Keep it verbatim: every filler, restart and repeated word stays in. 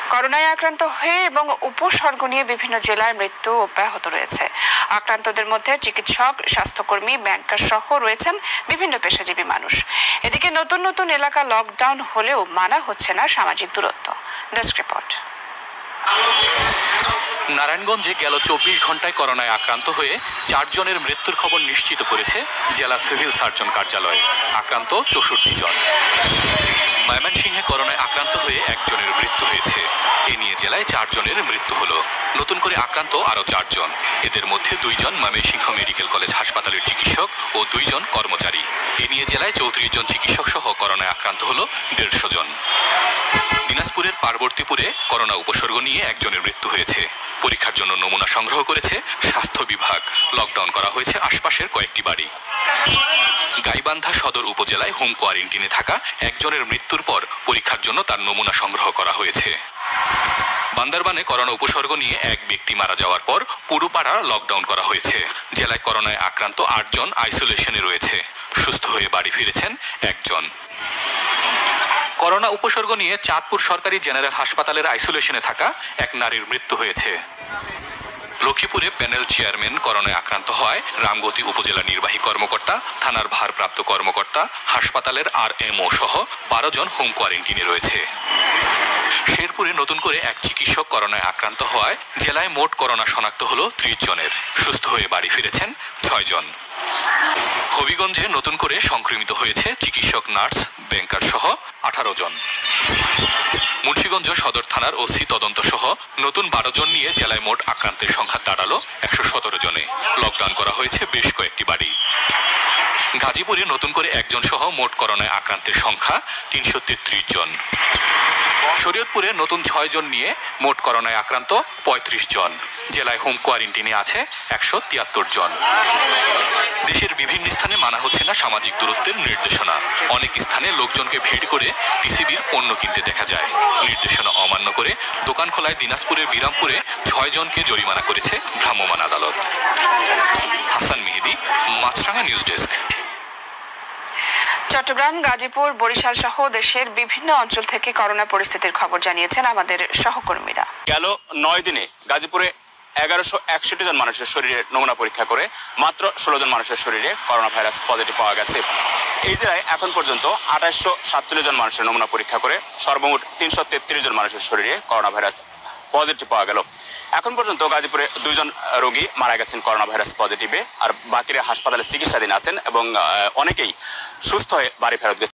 করোনায় আক্রান্ত হয়ে এবং উপসর্গ নিয়ে বিভিন্ন জেলায় মৃত্যু অব্যাহত রয়েছে। আক্রান্তদের মধ্যে চিকিৎসক, স্বাস্থ্যকর্মী, ব্যাংকার সহ রয়েছেন বিভিন্ন পেশাজীবী মানুষ। এদিকে নতুন নতুন এলাকা লকডাউন হলেও মানা হচ্ছে না সামাজিক দূরত্ব। Desk report. নারায়ণগঞ্জে গেল চব্বিশ ঘন্টায় করোনায় আক্রান্ত হয়ে চারজনের মৃত্যুর খবর নিশ্চিত করেছে জেলা সিভিল সার্জন কার্যালয়। আক্রান্ত চৌষট্টি জন। ময়মনসিংহে করোনায় আক্রান্ত হয়ে একজনের মৃত্যু হয়েছে। এ নিয়ে জেলায় চারজনের মৃত্যু হলো। নতুন করে আক্রান্ত আরও চারজন। এদের মধ্যে দুইজন ময়মনসিংহ মেডিকেল কলেজ হাসপাতালের চিকিৎসক ও দুইজন কর্মচারী। এ নিয়ে জেলায় চৌত্রিশ জন চিকিৎসক সহ করোনায় আক্রান্ত হলো দেড়শো জন। দিনাজপুরের পার্বতীপুরে করোনা উপসর্গ নিয়ে একজনের মৃত্যু হয়েছে। পরীক্ষার জন্য নমুনা সংগ্রহ করেছে স্বাস্থ্য বিভাগ। লকডাউন করা হয়েছে আশপাশের কয়েকটি বাড়ি। গাইবান্ধা সদর উপজেলায় হোম কোয়ারেন্টিনে থাকা একজনের মৃত্যুর পর পরীক্ষার জন্য তার নমুনা সংগ্রহ করা হয়েছে। বান্দরবানে করোনা উপসর্গ নিয়ে এক ব্যক্তি মারা যাওয়ার পর পুরো পাড়া লকডাউন করা হয়েছে। জেলায় করোনায় আক্রান্ত আটজন আইসোলেশনে রয়েছে। সুস্থ হয়ে বাড়ি ফিরেছেন একজন। করোনা উপসর্গ নিয়ে চাঁদপুর সরকারি জেনারেল হাসপাতালের আইসোলেশনে থাকা এক নারীর মৃত্যু হয়েছে। লক্ষ্মীপুরে প্যানেল চেয়ারম্যান করোনায় আক্রান্ত হয় রামগতি উপজেলা নির্বাহী কর্মকর্তা, থানার ভারপ্রাপ্ত কর্মকর্তা, হাসপাতালের আর এম ও সহ বারো জন হোম কোয়ারেন্টিনে রয়েছে। শেরপুরে নতুন করে এক চিকিৎসক করোনায় আক্রান্ত হওয়ায় জেলায় মোট করোনা শনাক্ত হলো ত্রিশ জনের। সুস্থ হয়ে বাড়ি ফিরেছেন ছয় জন। হবিগঞ্জে নতুন করে সংক্রমিত হয়েছে চিকিৎসক, নার্স, ব্যাংকার সহ আঠারো জন। মুন্সিগঞ্জ সদর থানার ওসি তদন্ত সহ নতুন বারো জন নিয়ে জেলায় মোট আক্রান্তের সংখ্যা দাঁড়ালো একশো সতেরো জনে। লকডাউন করা হয়েছে বেশ কয়েকটি বাড়ি। গাজীপুরে নতুন করে একজন সহ মোট করোনায় আক্রান্তের সংখ্যা তিনশো তেত্রিশ জন। শরীয়তপুরে নতুন ছয় জন নিয়ে মোট করোনায় আক্রান্ত পঁয়ত্রিশ জন। জেলায় হোম কোয়ারেন্টিনে আছে একশো তিয়াত্তর জন। দেশের বিভিন্ন স্থানে মানা হচ্ছে না সামাজিক দূরত্বের নির্দেশনা। অনেক স্থানে লোকজনকে ভিড় করে পিসিবির পণ্য কিনতে দেখা যায়। নির্দেশনা অমান্য করে দোকান খোলায় দিনাজপুরের বিরামপুরে ছয় জনকে জরিমানা করেছে ভ্রাম্যমাণ আদালত। Hasan Mehedi, Maasranga news desk. চট্টগ্রাম, গাজীপুর, বরিশাল সহ দেশের বিভিন্ন অঞ্চল থেকে করোনা পরিস্থিতির খবর জানিয়েছেন আমাদের সহকর্মীরা। গেল নয় দিনে গাজীপুরে এগারোশো একষট্টি জন মানুষের শরীরে নমুনা পরীক্ষা করে মাত্র ষোলো জন মানুষের শরীরে করোনা ভাইরাস পজিটিভ পাওয়া গেছে। এই জেলায় এখন পর্যন্ত আঠাশশো সাতচল্লিশ জন মানুষের নমুনা পরীক্ষা করে সর্বমোট তিনশো তেত্রিশ জন মানুষের শরীরে করোনা ভাইরাস পজিটিভ পাওয়া গেল। এখন পর্যন্ত গাজীপুরে দুইজন রোগী মারা গেছেন করোনা ভাইরাস পজিটিভে, আর বাকিরা হাসপাতালে চিকিৎসাধীন আছেন এবং অনেকেই সুস্থ হয়ে বাড়ি ফেরত গেছেন।